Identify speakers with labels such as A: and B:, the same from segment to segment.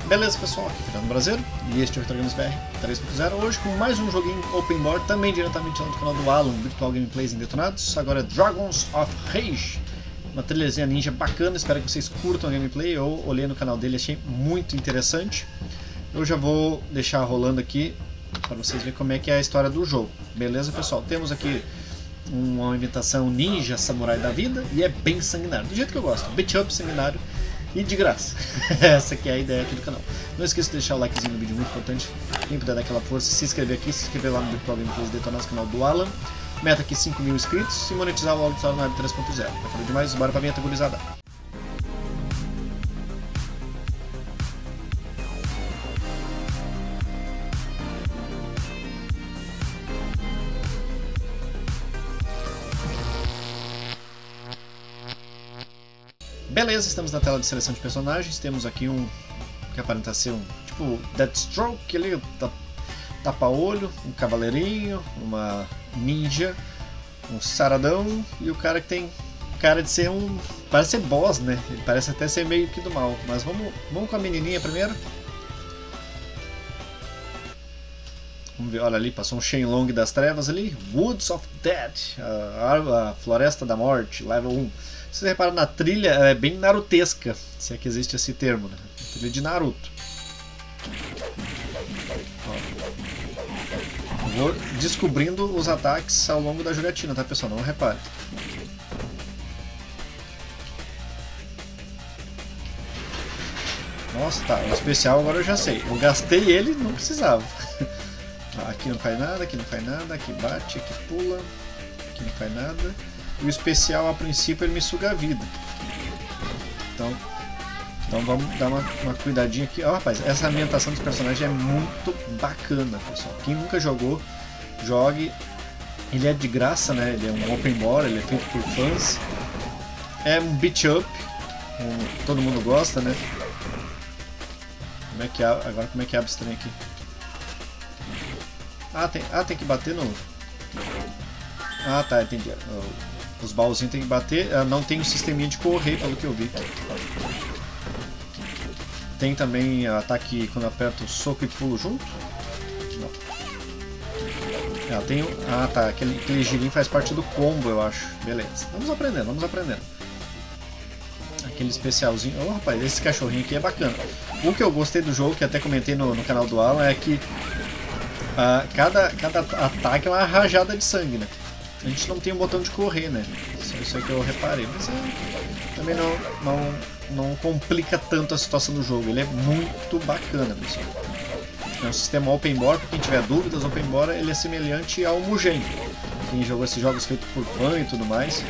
A: Beleza, pessoal, aqui é o Fernando Brasileiro e este é o Retro Games BR 3.0, hoje com mais um joguinho open board, também diretamente lá do canal do Alan, Virtual Gameplays em Detonados. Agora é Dragons of Rage, uma trilhazinha ninja bacana, espero que vocês curtam a gameplay. Eu olhei no canal dele, achei muito interessante. Eu já vou deixar rolando aqui para vocês verem como é que é a história do jogo. Beleza, pessoal? Temos aqui uma imitação ninja samurai da vida e é bem sanguinário, do jeito que eu gosto, beat up sanguinário e de graça. Essa aqui é a ideia aqui do canal. Não esqueça de deixar o likezinho no vídeo, muito importante. Quem puder dar aquela força, se inscrever aqui, se inscrever lá no Virtual Gameplays, detonar o canal do Alan. Meta aqui 5.000 inscritos e monetizar o áudio na 3.0. Tá falando demais, bora pra vinheta gurizada. Beleza, estamos na tela de seleção de personagens. Temos aqui um que aparenta ser um tipo Deathstroke, ali, tapa-olho, um cavaleirinho, uma ninja, um saradão e o cara que tem cara de ser um... parece ser boss, né? Ele parece até ser meio que do mal. Mas vamos com a menininha primeiro. Vamos ver, olha ali, passou um Shenlong das Trevas ali. Woods of Death, a Floresta da Morte, level 1. Se você reparar na trilha, é bem narutesca, se é que existe esse termo, né? Trilha de Naruto. Ó. Vou descobrindo os ataques ao longo da jogatina, tá, pessoal? Não repare. Nossa, tá, o especial agora eu já sei. Eu gastei ele, não precisava. Aqui não faz nada, aqui não faz nada, aqui bate, aqui pula, aqui não faz nada. E o especial, a princípio, ele me suga a vida. Então vamos dar uma cuidadinha aqui. Ó, rapaz, essa ambientação dos personagens é muito bacana, pessoal. Quem nunca jogou, jogue. Ele é de graça, né? Ele é um open board, ele é feito por fãs. É um beat up, todo mundo gosta, né? Agora como é que abre esse trem aqui? Tem que bater no... Ah, tá, entendi. Os baúzinhos tem que bater, não tem um sisteminha de correr, pelo que eu vi. Tem também ataque quando aperta o soco e pulo junto? Não. Tá, aquele girinho faz parte do combo, eu acho. Beleza, vamos aprendendo, vamos aprendendo. Aquele especialzinho. Oh, rapaz, esse cachorrinho aqui é bacana. O que eu gostei do jogo, que até comentei no canal do Alan, é que cada ataque é uma rajada de sangue, né? A gente não tem um botão de correr, né? Isso é que eu reparei, mas também não complica tanto a situação do jogo. Ele é muito bacana, pessoal. É um sistema open board, para quem tiver dúvidas, open board ele é semelhante ao Mugen. Quem jogou esses jogos feitos por fã e tudo mais.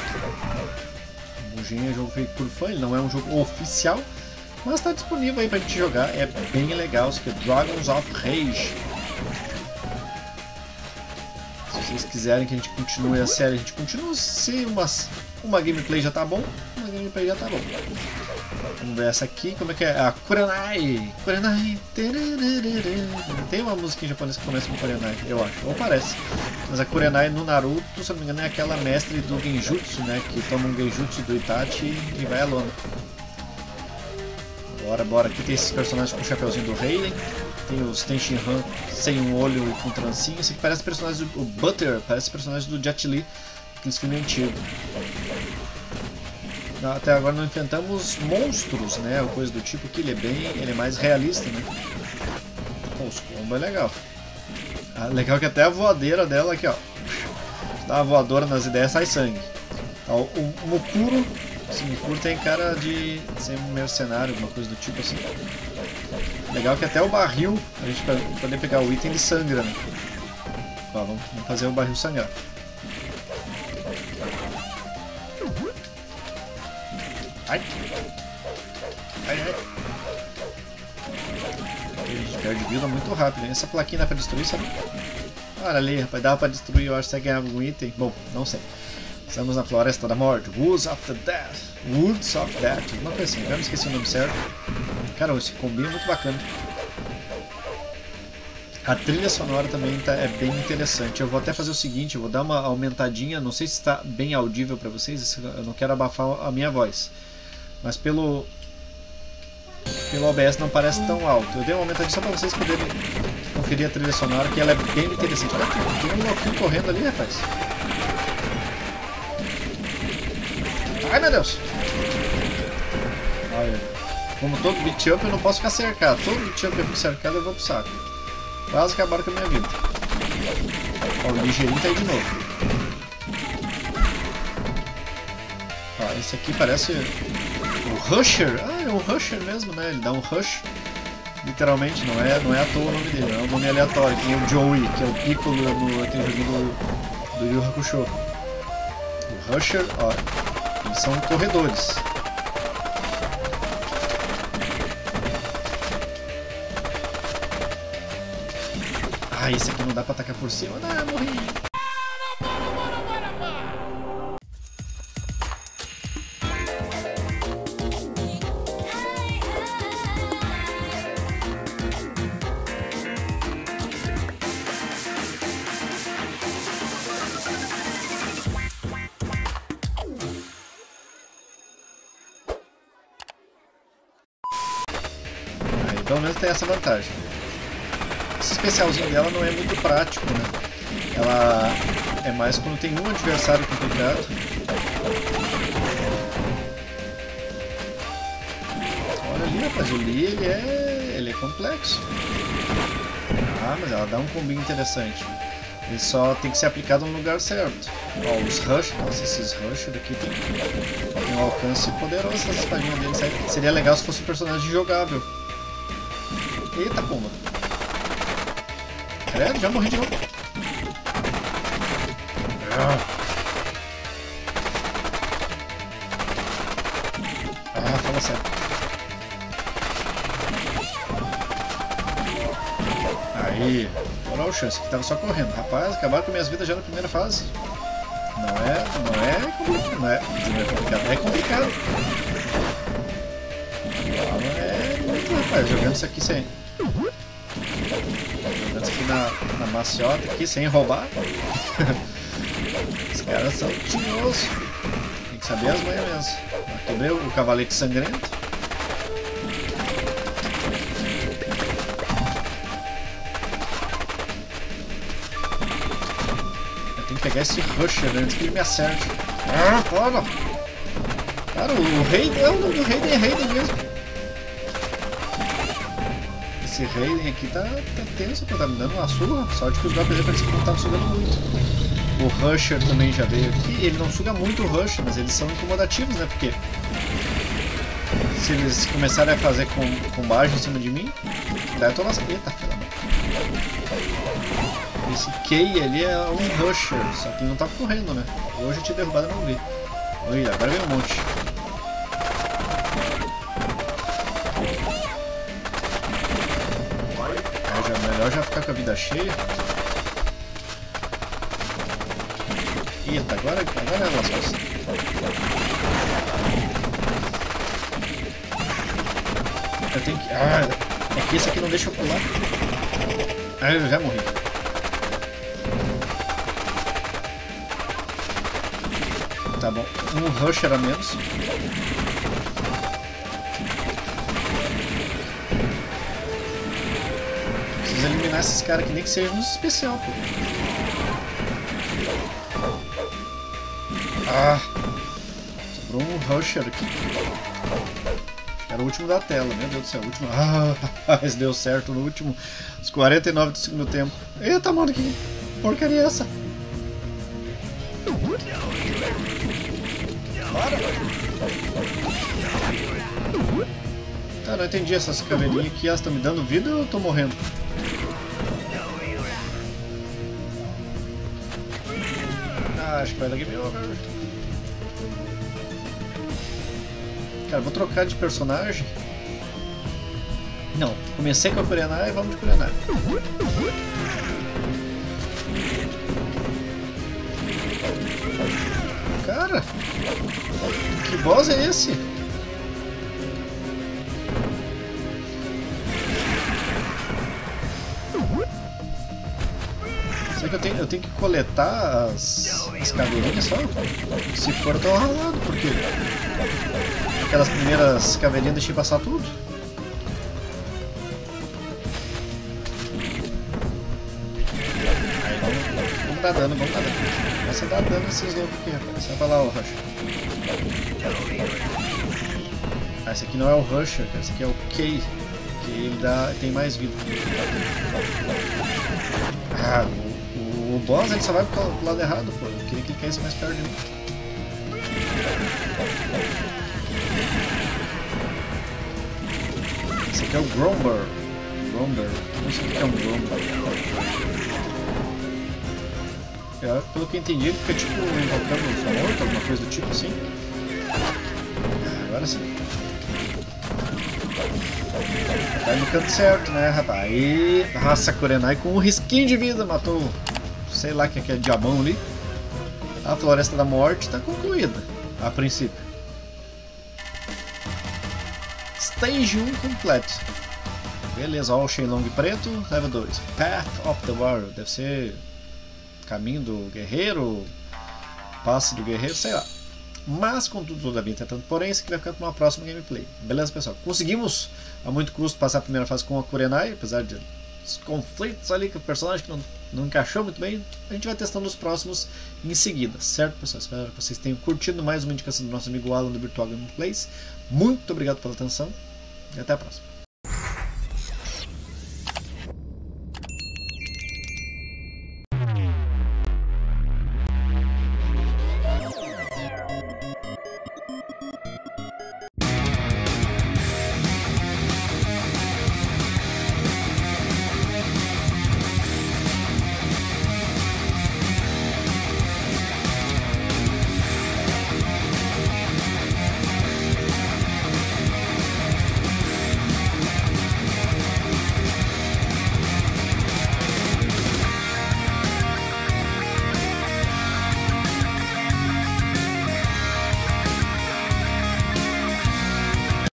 A: O Mugen é jogo feito por fã, ele não é um jogo oficial, mas está disponível aí pra gente jogar, é bem legal. Isso aqui é Dragons of Rage. Se vocês quiserem que a gente continue a série, a gente continua. Se uma gameplay já tá bom, uma gameplay já tá bom. Vamos ver essa aqui, como é que é? A Kurenai. Kurenai. Tem uma música em japonês que começa com Kurenai, eu acho, ou parece. Mas a Kurenai no Naruto, se não me engano, é aquela mestre do Genjutsu, né? Que toma um Genjutsu do Itachi e vai à lona. Bora. Aqui tem esses personagens com o chapeuzinho do Raiden. Tem os Tenshinhan sem um olho e com trancinha. Esse aqui parece personagem do Butter, parece personagem do Jet Li, aqueles filmes antigos. Até agora não enfrentamos monstros, né? Ou coisa do tipo, que ele é mais realista, né? Pô, os combos é legal. Legal que até a voadeira dela aqui, ó. Dá uma voadora nas ideias, sai sangue. O Mukuro. Esse Mukuro tem cara de ser um mercenário, alguma coisa do tipo assim. Legal que até o barril, a gente pra poder pegar o item, ele sangra, né? Ó, vamos fazer o barril sangrar. Ai! Ele perde vida muito rápido, hein? Essa plaquinha dá pra destruir, sabe? Olha ali, rapaz, dá pra destruir, eu acho que você ganhava algum item. Bom, não sei. Estamos na Floresta da Morte, Woods of the Death. Woods of Death, uma coisa assim, eu não esqueci o nome certo. Cara, esse combinho é muito bacana. A trilha sonora também é bem interessante. Eu vou até fazer o seguinte, eu vou dar uma aumentadinha, não sei se está bem audível para vocês, eu não quero abafar a minha voz. Mas pelo pelo OBS não parece tão alto. Eu dei um aumentadinho só pra vocês poderem conferir a trilha sonora, que ela é bem interessante. Olha aqui, tem um louquinho correndo ali, rapaz. Ai, meu Deus! Olha, como todo beat up eu não posso ficar cercado. Todo beat up eu fico cercado eu vou pro saco. Quase acabaram com a minha vida. Ó, o ligeirinho tá aí de novo. Ó, esse aqui parece o Rusher. Ah, é um Rusher mesmo, né? Ele dá um rush. Literalmente, não é à toa o nome dele, não é um nome aleatório. Tem o Joey, que é o Piccolo no aquele joguinho do Yu Hakusho. O Rusher, ó, eles são corredores. Ah, esse aqui não dá pra atacar por cima. Ah, morri. Aí, pelo menos tem essa vantagem. Esse especialzinho dela não é muito prático, né? Ela é mais quando tem um adversário complicado. Olha ali, rapaz, o Lee ele é complexo. Ah, mas ela dá um combinho interessante. Ele só tem que ser aplicado no lugar certo. Ó, os Rush, nossa, esses Rush daqui tem um alcance poderoso, essa espadinha deles. Seria legal se fosse um personagem jogável. Eita, pomba. Credo, já morri de novo. Fala sério. Aí, moral chance, que tava só correndo. Rapaz, acabaram com minhas vidas já na primeira fase. Não é complicado. É complicado. Não é muito, rapaz, jogando isso aqui sem... Jogando isso aqui na maciota aqui, sem roubar. Os caras são tinhosos. Tem que saber as manhas mesmo. Quebrei o cavalete sangrento. Eu tenho que pegar esse Rusher antes que ele me acerte. Ah, foda! Cara, o Raiden, o Raiden é Raiden mesmo. Esse Raiden aqui tá tenso, tá me dando uma surra. Sorte que os golpes dele parecem que não estavam sugando muito. O Rusher também já veio aqui. Ele não suga muito o Rush, mas eles são incomodativos, né? Porque se eles começarem a fazer combagem em cima de mim, daí eu tô lascado. Eita, filha da mãe. Esse Kei ali é um Rusher, só que ele não tá correndo, né? Hoje eu tinha derrubado e não vi. Olha, agora vem um monte. Melhor já ficar com a vida cheia. Eita, agora é lascou-se. Eu tenho que... Ah, é que esse aqui não deixa eu pular. Ah, eu já morri. Tá bom, um rush era menos. Preciso eliminar esses caras que nem que seja um especial, pô. Ah! Sobrou um rusher aqui. Era o último da tela, meu Deus do céu, o último. Ah, mas deu certo no último. Os 49 do segundo tempo. Eita, mano, que porcaria é essa? Para! Tá, não entendi essas caveirinhas aqui. Elas estão me dando vida ou eu tô morrendo? Ah, acho que vai dar game over. Cara, vou trocar de personagem. Não, comecei com a Kurenai e vamos de Kurenai. Cara, que boss é esse? Será que eu tenho que coletar as caveirinhas só? Se for, eu tô ralado, porque aquelas primeiras caveirinhas deixei passar tudo. dar dano, vamos dar dano. Começa a dar dano nesses loucos aqui, rapaz. Sai pra lá, o Rusher. Ah, esse aqui não é o Rusher, esse aqui é o Kay. Que ele tem mais vida. Ah, o boss ele só vai pro lado errado, pô. Eu queria que ele caísse mais perto de mim. Esse aqui é o Gromber. Não sei o que é um Gromber. Pelo que eu entendi, ele fica tipo invocando o morto, alguma coisa do tipo assim. Agora sim. Tá no canto certo, né, rapaz? Aí, nossa, Kurenai com um risquinho de vida matou, sei lá que é aquele diabão ali. A Floresta da Morte tá concluída, a princípio. Stage 1 completo. Beleza, ó, o Shenlong preto, level 2. Path of the Warrior, deve ser caminho do guerreiro, passe do guerreiro, sei lá. Mas, contudo, todavia, tentando, porém, esse aqui vai ficar para uma próxima gameplay. Beleza, pessoal? Conseguimos, a muito custo, passar a primeira fase com a Kurenai, apesar de os conflitos ali com o personagem que não encaixou muito bem. A gente vai testando os próximos em seguida, certo, pessoal? Espero que vocês tenham curtido mais uma indicação do nosso amigo Alan do Virtual Gameplays. Muito obrigado pela atenção e até a próxima.